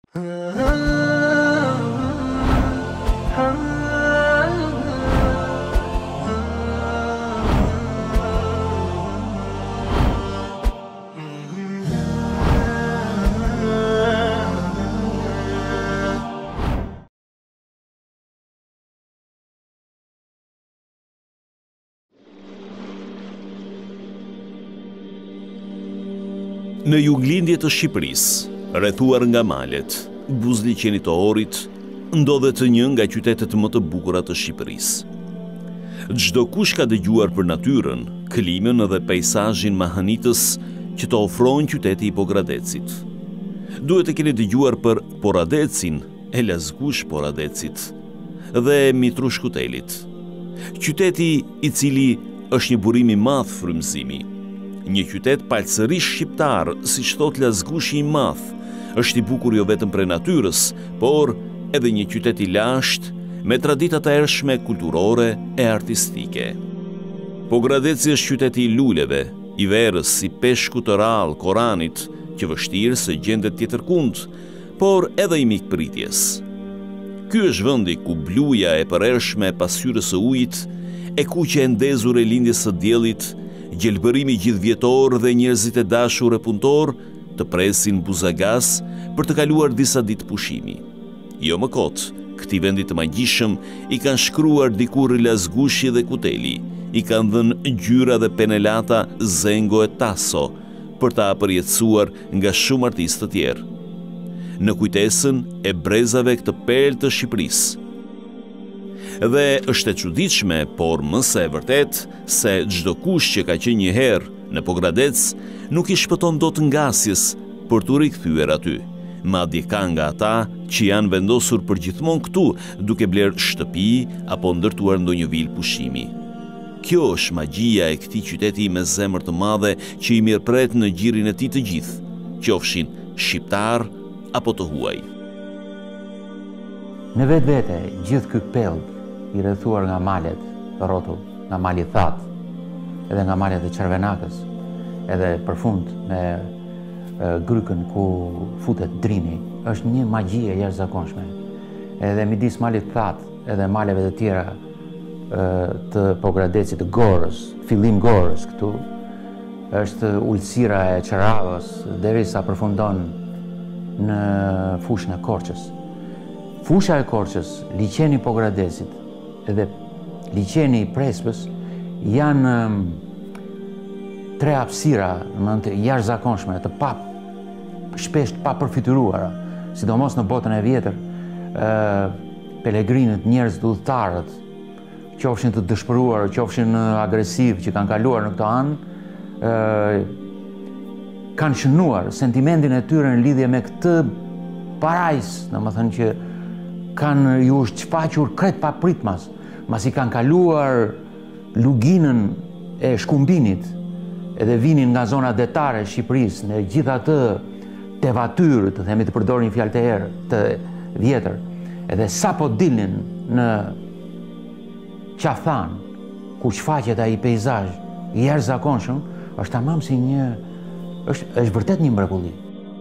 Në juglindje të Shqipërisë, rrethuar nga malet, buzëliqenit të Orit, ndodhet një nga qytetet më të bukura të Shqipërisë. Çdo kush ka dëgjuar për natyrën, klimën dhe peizazhin mahanitës që të ofron qyteti i Pogradecit. Duhet të keni dëgjuar për Poradecin, e Lazgush Poradecit dhe Mitrushkutelit. Qyteti i cili është një burim i madh frymëzimi. Një qytet palësërisht shqiptar, siç thot Lazgushi i Madh, është i bukur jo vetëm prej natyrës, por edhe një qytet i lashtë me tradita të ershme kulturore e artistike. Pogradeci është qyteti i luleve, i verës, i peshku të rallë, Koranit, që vështirë se gjendet tjetërkund, por edhe i mikpritjes. Ky është vendi ku bluja e përershme e pasqyrës së ujit, e kuqe e ndezur e lindjes së diellit, gjelbërimi gjithvjetor dhe njerëzit e dashur e punëtor të presin Buzagaz për të kaluar disa ditë pushimi. Jo më kot, këtij vendi të magjishëm i kanë shkruar dikur Lazgushi dhe Kuteli, i kanë dhënë gjyra dhe penelata Zengo e Tasso për ta përjetësuar nga shumë artistë të tjerë. Në kujtesën e brezave këtë perlë të Shqipërisë. Dhe është e çuditshme, por më së e vërtet, se çdo kush që ka qenë një herë në Pogradec nuk i shpëton dot ngasjes për t'u rikthyer aty. Madje ka nga ata që janë vendosur për gjithmonë këtu, duke bler shtëpi apo ndërtuar ndonjë vilë pushimi. Kjo është magjia e këtij qyteti me zemër të madhe që i mirëpret në gjirin e tij të gjithë, qofshin shqiptar apo të huaj. Në vetvete gjithë ky pellg i rrethuar nga malet të rrotull, nga mali That, edhe nga malet e Çervenakës, edhe përfund me grykën ku futet Drini, është një magji e jashtëzakonshme. Edhe midis malit That edhe maleve të tjera të Pogradecit, të Gorës, fillim Gorës këtu, është ulësira e Çeravës, derisa përfundon në fushën e Korçës. Fusha e Korçës, liçeni i Pogradecit edhe liçeni i Prespës janë tre hapësira jashtëzakonshme të shpesh pa përfituara, sidomos në botën e vjetër, pelegrinët, njerëzit, udhëtarët, qofshin të dëshpëruar, qofshin agresiv që kanë kaluar në këto anë, kanë shënuar sentimentin e tyre në lidhje me këtë parajs, domethënë që kanë ju shfaqur krejt papritmas, masi kanë kaluar luginën e shkumbinit, edhe vinin nga zona detare e Shqipërisë, në gjithë atë tevatyrë, të themi, të përdor një fjalë të erë, të vjetër, edhe sa po dilnin në qaftan, ku shfaqet ai peizazh i jashtëzakonshëm, është tamam si është vërtet një mrekulli.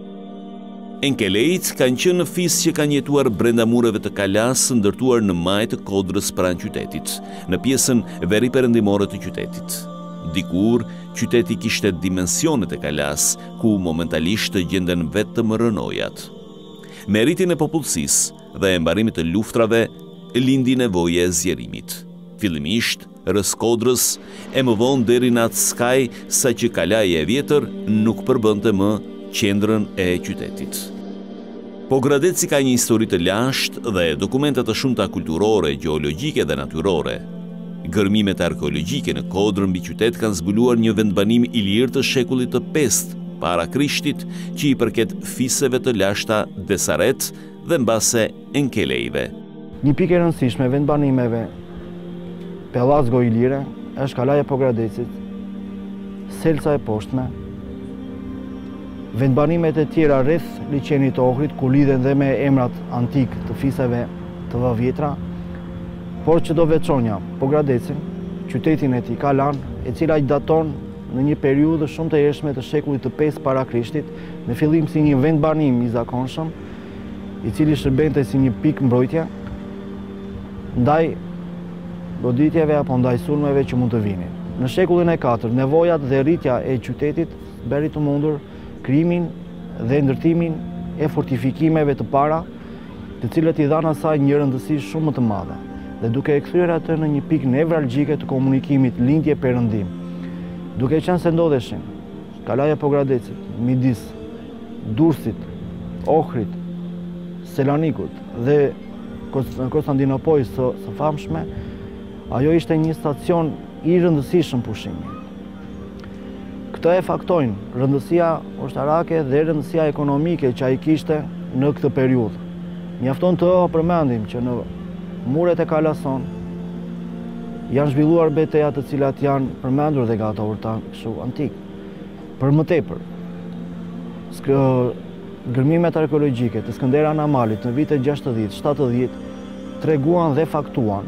Enkelejt kanë qenë në fis që kanë jetuar brenda mureve të Kalas, ndërtuar në majë të Kodrës pranë qytetit, në pjesën veriperëndimore të qytetit. Dikur, qyteti kishte dimensionet e Kalas, ku momentalisht të gjenden vetëm rënojat. Me rritjen e popullsisë dhe e mbarimit të luftrave, lindi nevoja e zgjerimit. Fillimisht rreth Kodrës, e më vonë deri në atë skaj, sa që Kalaja e vjetër nuk përbënte më qendrën e qytetit. Pogradeci ka një histori të lashtë dhe dokumentat të shumta kulturore, gjeologjike dhe natyrore. Gërmimet arkeologjike në Kodrë mbi qytet kanë zbuluar një vendbanim i lirë të shekullit të 5 para Krishtit, që i përket fiseve të lashta Desaret dhe mbase Enkelejve. Një pikë e rëndësishme vendbanimeve Pellazgo Ilire është Kalaja e Pogradecit, Selca e poshtme, vendbanimet e tjera rreth liçenit të Ohrit, ku lidhen dhe me emrat antik të fiseve të vjetra, por që do veçonja Pogradecin, qytetin e tij Kalan, e cila daton në një periudhë shumë të hershme të shekullit të 5 para Krishtit, në fillim si një vendbanim i zakonshëm, i cili shërbente si një pikë mbrojtje ndaj goditjeve apo ndaj sulmeve që mund të vinin. Në shekullin e 4, nevojat dhe rritja e qytetit bëri të mundur krijimin dhe ndërtimin e fortifikimeve të para, të cilët i dhanë asaj një rëndësi shumë më të madhe, dhe duke e kthyer atë në një pikë nevralgjike të komunikimit lindje-perëndim, duke qenë se ndodheshin kalaja Pogradecit, midis Durrësit, Ohrit, Selanikut dhe Konstantinopolës së famshme, ajo ishte një stacion i rëndësishëm pushimi. Këtë e faktojnë rëndësia ushtarake dhe rëndësia ekonomike që ai kishte në këtë periudhë. Mjafton të përmendim që në muret e Kalason janë zhvilluar beteja të cilat janë përmendur dhe nga autorët kështu antik. Për më tepër, gërmimet arkeologjike të Skëndera Anamalit në vitet 60-70 treguan dhe faktuan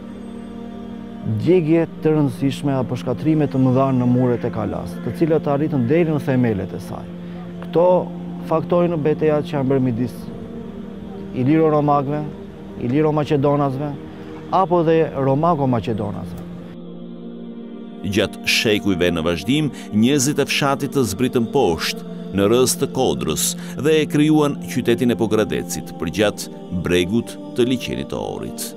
djegje të rëndësishme apo shkatrime të mëdha në muret e Kalas, të cilët arritën deri në themelet e saj. Këto faktojnë betejat që janë bërë midis Iliro-Romakëve, Iliro-Maqedonasve apo dhe Romako-Maqedonasve. Gjatë shekujve në vazhdim, njerëzit e fshatit të zbritën poshtë në rrës të Kodrës dhe e krijuan qytetin e Pogradecit përgjatë bregut të liçenit të Orit.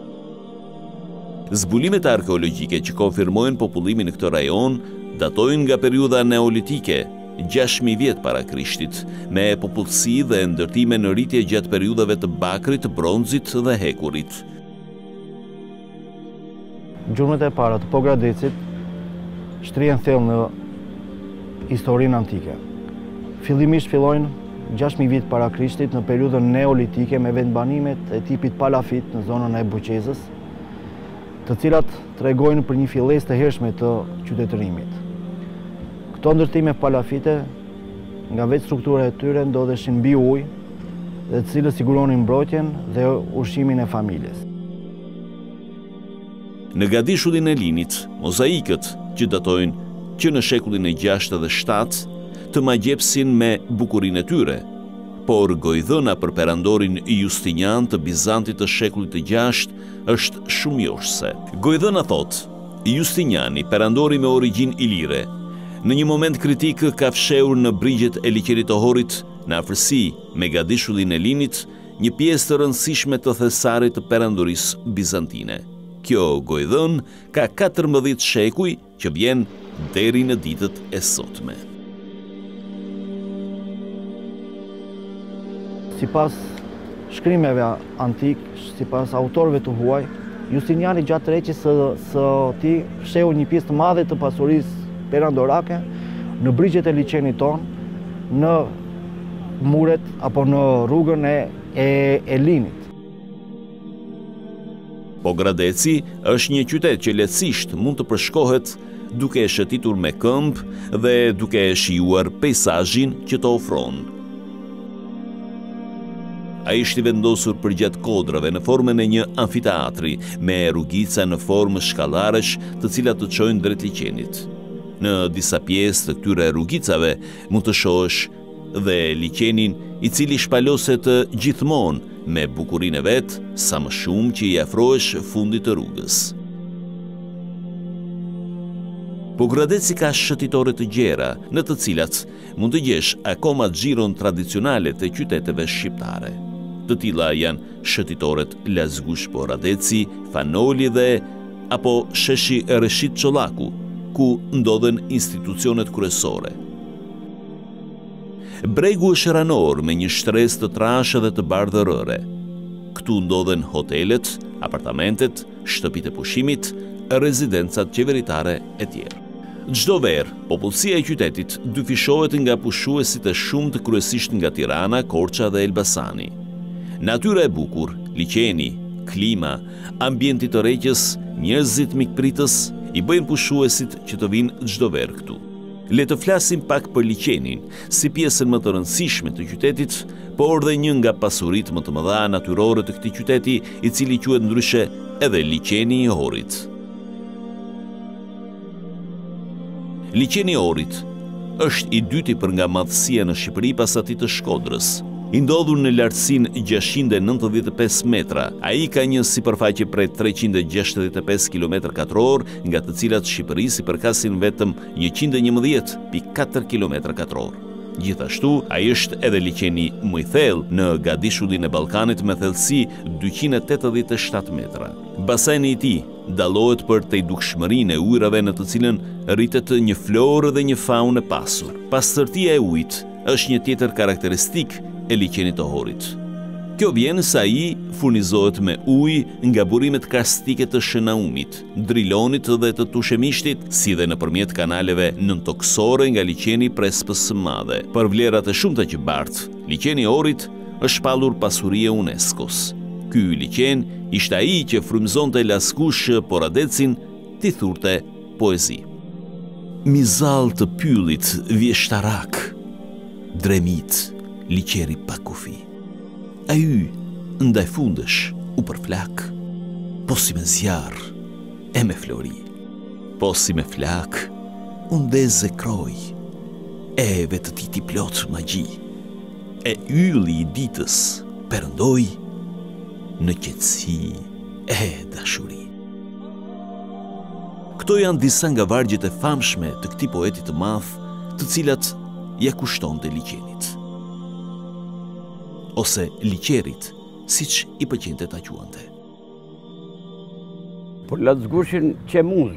Zbulimet arkeologjike që konfirmojnë popullimin në këtë rajon datojnë nga periudha neolitike, 6.000 vjet para Krishtit, me popullsi dhe ndërtime në rritje gjatë periudhave të Bakrit, Bronzit dhe Hekurit. Gjurmët e para të Pogradecit shtrihen thellë në historinë antike. Fillimisht fillojnë 6.000 vjet para Krishtit në periudhën neolitike me vendbanimet e tipit palafit në zonën e Buqezës, të cilat tregojnë për një fillesë të hershme të qytetërimit. Këto ndërtime palafite, nga vetë struktura e tyre, ndodheshin mbi ujë dhe të cilët siguronin mbrojtjen dhe ushqimin e familjes. Në gadishullin e Linit, mozaikët që datojnë që në shekullin e 6 dhe 7 të magjepsin me bukurinë e tyre, por gojdhëna për perandorin Justinian të Bizantit të shekullit të 6 është shumë joshse. Gojdhëna thot, Justiniani, perandori me origjinë ilire, në një moment kritik ka fshehur në brigjet e liçenit të Orit, në afërsi me gadishullin e Linit, një pjesë të rëndësishme të thesarit të perandorisë bizantine. Kjo gojdhën ka 14 shekuj që vjen deri në ditët e sotme. Sipas shkrimeve antik, sipas autorëve të huaj, Justiniani gjatë tregjes së tij fsheu një pjesë të madhe të pasurisë perandorake në brigjet e liçenit ton, në muret apo në rrugën e Linit. Pogradeci është një qytet që lehtësisht mund të përshkohet duke e shëtitur me këmbë dhe duke e shijuar peizazhin që të ofron. Ai ishte vendosur përgjatë kodrave në formën e një amfiteatri me rrugica në formë shkallaresh, të cilat të çojnë drejt liçenit. Në disa pjesë të këtyre rrugicave mund të shohësh dhe liçenin i cili shpaloset gjithmonë me bukurinë e vet, sa më shumë që i afrohesh fundit të rrugës. Pogradeci ka shëtitore të gjera, në të cilat mund të gjesh akoma xhiron tradicionale të qyteteve shqiptare. Të tilla janë shëtitoret Lazgush Pogradeci, Fanoli dhe apo sheshi Reshit Çollaku, ku ndodhen institucionet kryesore. Bregu është ranor me një shtresë të trashë dhe të bardhërore. Këtu ndodhen hotelet, apartamentet, shtëpitë e pushimit, rezidencat qeveritare e tjerë. Çdo verë, popullsia e qytetit dyfishohet nga pushuesit e shumtë kryesisht nga Tirana, Korça dhe Elbasani. Natyra e bukur, liçeni, klima, ambienti të rreqës, njerëzit mikpritës i bëjnë pushuesit që të vinë çdo verë këtu. Le të flasim pak për liçenin, si pjesën më të rëndësishme të qytetit, por dhe një nga pasuritë më të mëdha natyrore të këtij qyteti, i cili quhet ndryshe edhe liçeni i Orit. Liçeni i Orit është i dyti për nga madhësia në Shqipëri pas atij të Shkodrës. I ndodhur në lartësinë 695 metra. Ai ka një sipërfaqe prej 365 km2, nga të cilat Shqipërisë i përkasin vetëm 111.4 km2. Gjithashtu, ai është edhe liqeni më i thellë në Gadishullin e Ballkanit me thellësi 287 metra. Baseni i tij dallohet për tejdukshmërinë e ujrave në të cilën rritet një florë dhe një faunë e pasur. Pastërtia e ujit është një tjetër karakteristikë e liqenit të Ohorit. Kjo vjen se ai furnizohet me ujë nga burimet karstike të Shënaumit, Drilonit dhe të Tushemishtit, si dhe nëpërmjet kanaleve nëntoksore nga liqeni Prespës së Madhe. Për vlerat e shumta që bart, liqeni i Ohorit është shpallur pasuri e UNESCO-s. Ky liqen ishte ai që frymëzonte laskush Poradecin, t'i thurte poezi. Mizall të pyllit vjeshtarak, dremit, liqeri pa kufi. A y ndaj fundesh u përflak, po si me zjarr e me flori, po si me flak undeze kroj, e vetë ti plot magji, e ylli i ditës perëndoi në qetësi e dashuri. Këto janë disa nga vargjet e famshme të këtij poeti të madh, të cilat ja kushtonte liqenit. Ose liqerit, siç i pëlqente ta quante. Por Lacgushin që muz,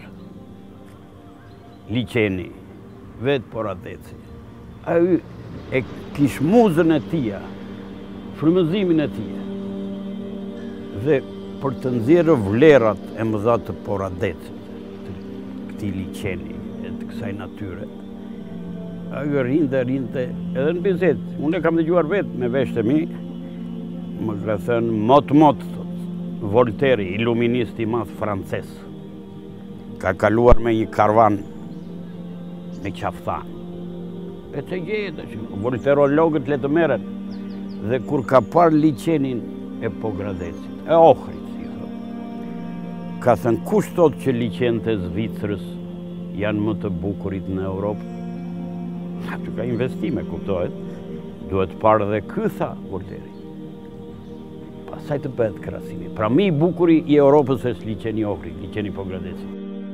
liqeni, vetë Poradeci. Ai e kish muzën e tia, frymëzimin e tia. Dhe për të nxjerrë vlerat e mëdha të Poradecit, të këtij liqeni e të kësaj natyre. Ai rinte edhe në bisedë. Unë e kam dëgjuar vetë me veshtë e mi, më ka thënë mot, Voltaire, iluminist i madh francez. Ka kaluar me një karvan me qafthan. E të gjetë, volterologët le të merren. Dhe kur ka parë liqenin e Pogradecit, e Ohrit, si thot, ka thënë kush thot që liqenet e Zvicrës janë më të bukurit në Europë? Aty ka investime, kuptohet. Duhet parë dhe ky, tha Voltaire. Pastaj të bëhet krahasimi. Pra më i bukuri i Europës është liqeni i Ohrit, liqeni i Pogradecit.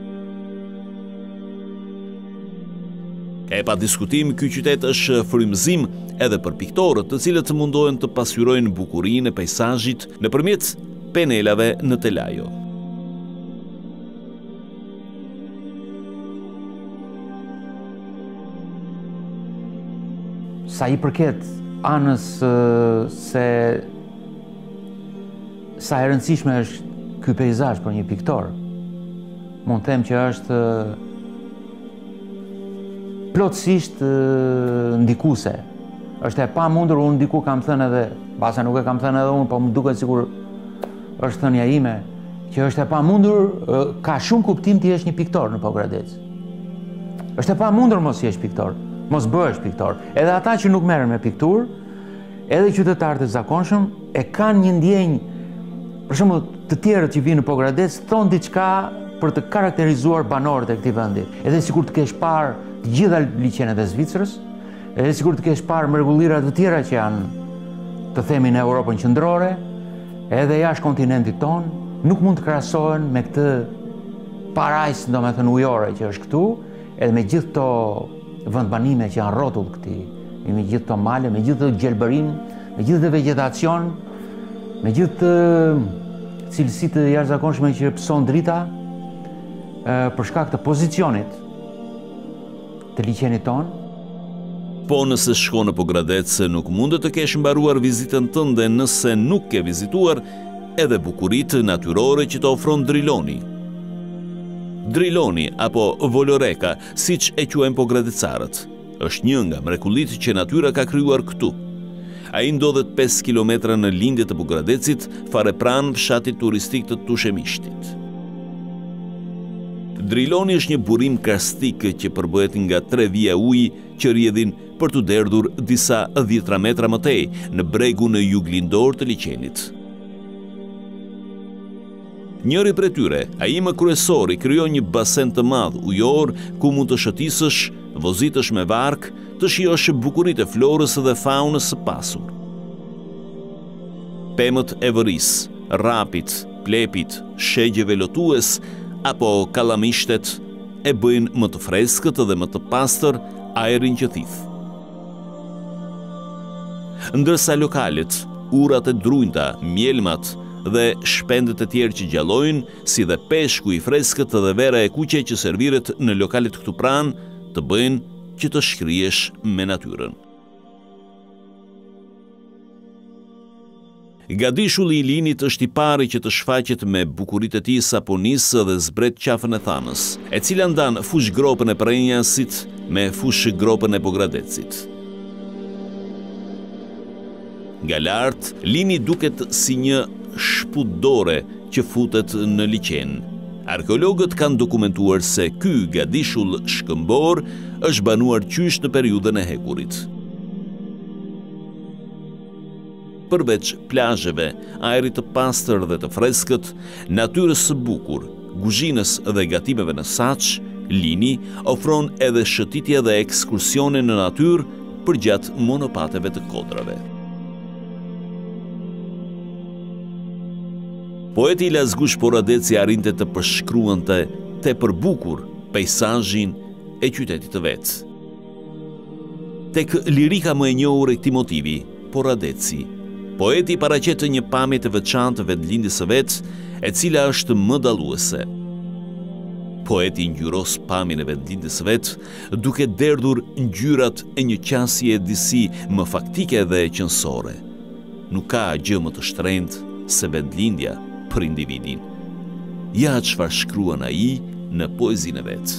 E pa diskutim, ky qytet është frymëzim edhe për piktorët, të cilët mundohen të pasqyrojnë bukurinë e peizazhit nëpërmjet penelave në telajo. Sa i përket anës se sa e rëndësishme është ky peizazh për një piktor, mund të them që është plotësisht ndikuese. Është e pamundur, unë diku kam thënë edhe, basa nuk e kam thënë edhe unë, po më duket sikur është thënia ime, që është e pamundur, ka shumë kuptim ti jesh një piktor në Pogradec. Është e pamundur mos jesh piktor. Mos bëhesh piktor. Edhe ata që nuk merren me pikturë, edhe qytetarët e zakonshëm e kanë një ndjenjë, për shembull, të tjerët që vinë në Pogradec thonë diçka për të karakterizuar banorët e këtij vendi. Edhe sikur të kesh parë të gjitha liqenet e Zvicrës, edhe sikur të kesh parë mrekullirat të tjera që janë, të themi, në Europën qendrore, edhe jashtë kontinentit ton, nuk mund të krahasohen me këtë parajs, domethënë ujore që është këtu, edhe me gjithë to vendbanime që janë rrotull këti, me gjithë të male, me gjithë të gjelbërim, me gjithë të vegetacion, me gjithë të cilësit të jashtëzakonshme që pëson drita, për shkak të pozicionit të liqenit ton. Po nëse shko në Pogradec, nuk mundet të kesh mbaruar vizitën tënde nëse nuk ke vizituar edhe bukuritë natyrore që të ofron Driloni. Driloni, apo Voloreka, siç e quajnë pogradecarët, është një nga mrekullitë që natyra ka krijuar këtu. Ai ndodhet 5 kilometra në lindje të Pogradecit, fare pranë fshatit turistik të Tushemishtit. Driloni është një burim karstik që përbëhet nga 3 vija uji që rrjedhin për të derdhur disa 10 metra më tej në bregun e juglindor të liqenit. Njëri prej tyre, ai më kryesori, krijon një basen të madh ujor ku mund të shëtisësh, vozitësh me vark, të shijosh bukuritë e florës dhe faunës së pasur. pemët e vëris, rapit, plepit, shegjeve lotues apo kallamishtet e bëjnë më të freskët dhe më të pastër ajrin që thith. Ndërsa lokalet, urat e drujta, mjelmat dhe shpendet e tjerë që gjallojnë, si dhe peshku i freskët dhe vera e kuqe që serviret në lokalet këtu pranë, të bëjnë që të shkrihesh me natyrën. Gadishulli i linit është i pari që të shfaqet me bukuritë e tij saponisë dhe zbret qafën e thanës, e cila ndan fush gropën e Prenjasit me fush gropën e Pogradecit. Nga lart, lini duket si një shputdore që futet në liqen. Arkeologët kanë dokumentuar se ky gadishull shkëmbor është banuar qysh në periudhën e hekurit. Përveç plazheve, ajrit të pastër dhe të freskët, natyrës së bukur, kuzhinës dhe gatimeve në saç, lini ofron edhe shëtitje dhe ekskursione në natyrë përgjatë monopateve të kodrave. Poeti i Lazgush Poradeci arrinte të përshkruante tepër bukur peizazhin e qytetit të vet. Tek lirika më e njohur e këtij motivi, Poradeci, poeti paraqet një pamje të veçantë vendlindjes së vet, e cila është më dalluese. Poeti ngjyros pamjen e vendlindjes së vet, duke derdhur ngjyrat e një qasje e disi më faktike dhe qënësore. Nuk ka gjë më të shtrenjtë se vendlindja për individin. Ja çfarë shkruan ai në poezinë e vet.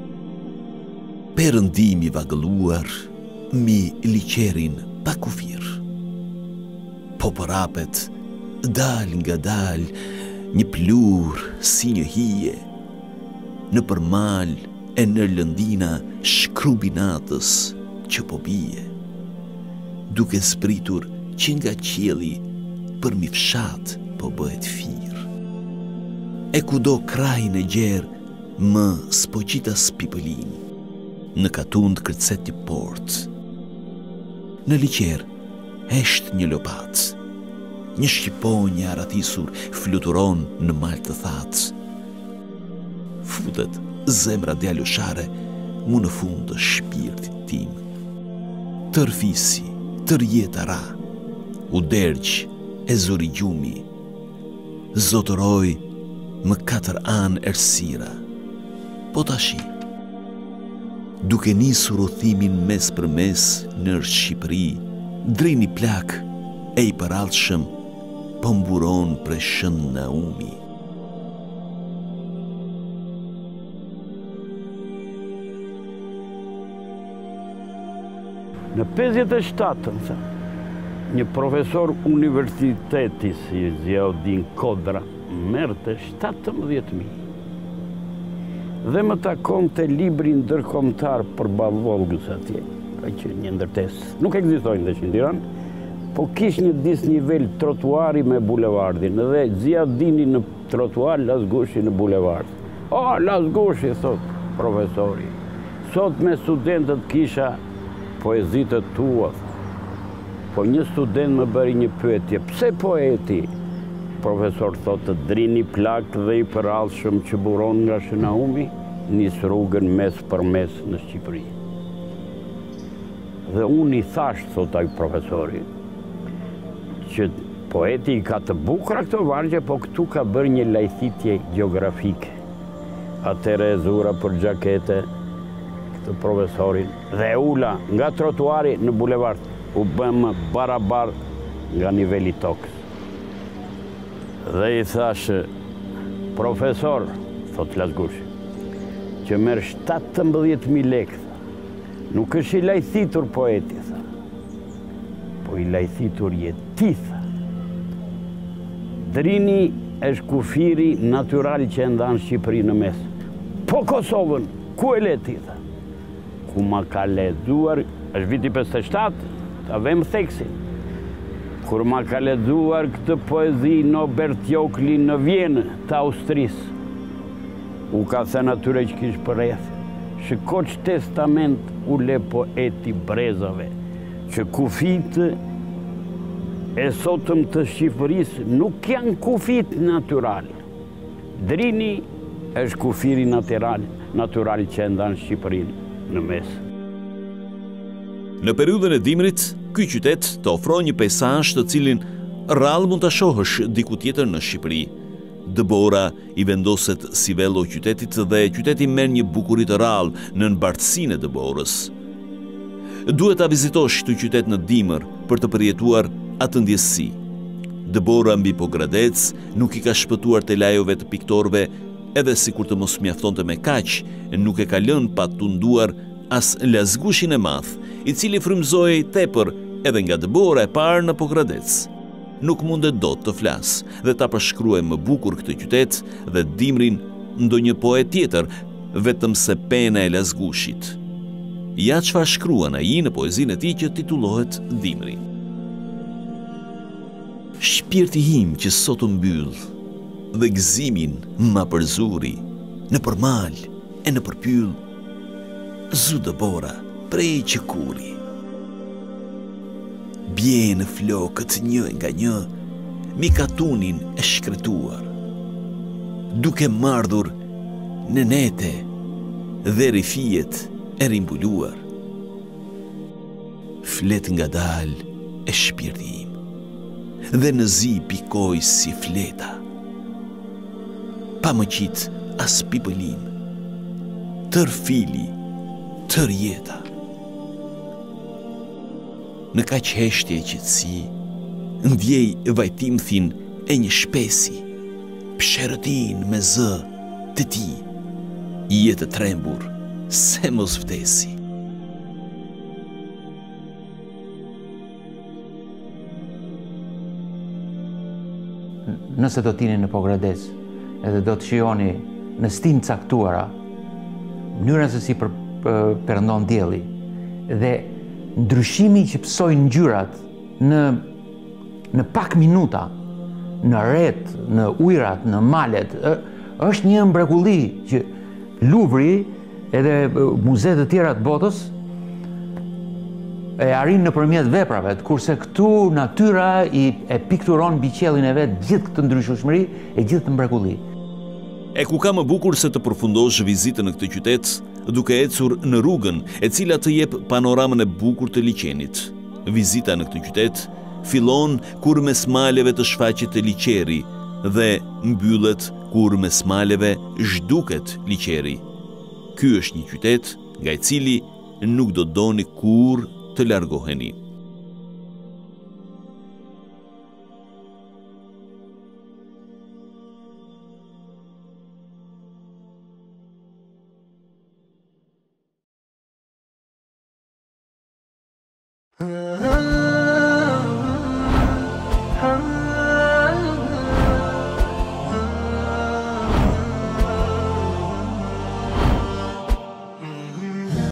Perëndimi vagëlluar mi liqerin pa kufir. Po përapet, dal nga dal, një plur si një hije, në përmal e në lëndina shkrubinatës që po bie, duke spritur që nga qielli për mi fshat po bëhet fir. E kudo krajin e gjerë më spoqita spipëlin, në katund kërcet një port. Në liqer hesht një lopat, një shqiponjë aratisur fluturon në mal të thatë. Futet zemra djaloshare mu në fund të shpirtit tim. Tërfisi, tërjeta ra, u dergj e zori gjumi, zotëroj më 4 anë ersira. Po tashi, duke nisur udhimin mes për mes në Shqipëri, drejni plak e i përallshëm po mburon preshën Naumi. Në 57, një profesor universiteti si Ziaudin Kodra merrte 17.000 dhe më takon të libri ndërkombëtar për Ballvolgës atje, ka që një ndërtesë. Nuk ekzistojnë dhe që në Tiranë, po kish një disnivel trotuari me bulevardin dhe Ziaudini në trotuar, Lazgushi në bulevard. O, Lazgushi, thot profesori, sot me studentët kisha poezitë tua, po një student më bëri një pyetje, pse poeti? Profesor thotë, drini plak dhe i përallshëm që buron nga Shënaumi, nis rrugën mes për mes në Shqipëri. Dhe unë i thash, thot ai profesori, që poeti i ka të bukura këto vargje, po këtu ka bërë një lajthitje geografike. Atëre e zura për gjakete këtë profesorin dhe ula nga trotuari në bulevard, u bëm barabar nga niveli tokës. Dhe i thash, profesor, thot Lazgushi, që merr 17.000 lekë, nuk është i lajthitur poeti, tha, po i lajthitur je ti, tha. Drini është kufiri natural që e ndan Shqipëri në mes. Po Kosovën, ku e leti, tha? Ku ma ka lexuar, është viti 57, ta vëm theksin. Kur ma ka lexuar këtë poezi Norbert Jokli në Vjenë të Austrisë, u ka thënë atyre që kishë për rreth, shiko që testament u le poeti brezave, që kufit e sotëm të Shqipërisë nuk janë kufit natural. Drini është kufiri natural që ndan Shqipërinë në mes. Në periudhën e dimrit, ky qytet të ofron një peisazh të cilin rrallë mund ta shohësh diku tjetër në Shqipëri. Dëbora i vendoset si vello qytetit dhe qyteti merr një bukuri të rrallë në mbartësinë e Dëborës. Duhet ta vizitosh këtë qytet në dimër për të përjetuar atë ndjesi. Dëbora mbi Pogradec nuk i ka shpëtuar te lajove të piktorëve, edhe sikur të mos mjaftonte me kaq, nuk e ka lënë pa tunduar as Lazgushin e Madh, i cili frymëzoi tepër edhe nga Dëbora e parë në Pogradec. Nuk mundet dot të flas dhe ta përshkruaj më bukur këtë qytet dhe dimrin ndonjë poet tjetër, vetëm se pena e Lazgushit. Ja çfarë shkruan ai në poezinë e tij që titullohet Dimri. Shpirti im që sot u mbyll dhe gëzimin ma përzuri, në përmal e në përpyll, zu Dëbora prej që kuri. Bje në flokët një nga një, mi katunin e shkretuar, duke mardhur në nete dhe rifijet e rimbuluar. Flet nga dal e shpirti im, dhe në zi pikoj si fleta, pa më qitë as pipëlim, tër fili, tër jeta. Në kaq heshtje e qetësi, ndjej vajtimthin e një shpesi, psherëtin me zë të ti, jetë trembur, se mos vdesi. Nëse do t'jeni në Pogradec, edhe do të shihoni në stin caktuara, mënyrën se si perëndon dielli dhe ndryshimi që psojnë ngjyrat në pak minuta, në rret, në ujrat, në malet, është një mrekulli që Luvri edhe muzeet e tjera të botës e arrin nëpërmjet veprave, kurse këtu natyra e pikturon mbi qiellin e vet gjithë këtë ndryshueshmëri e gjithë këtë mrekulli. E ku ka më bukur se të përfundosh vizitën në këtë qytet duke ecur në rrugën e cila të jep panoramën e bukur të liqenit. Vizita në këtë qytet fillon kur mes maleve të shfaqet e liqeri dhe mbyllet kur mes maleve zhduket liqeri. Ky është një qytet nga i cili nuk do doni kur të largoheni.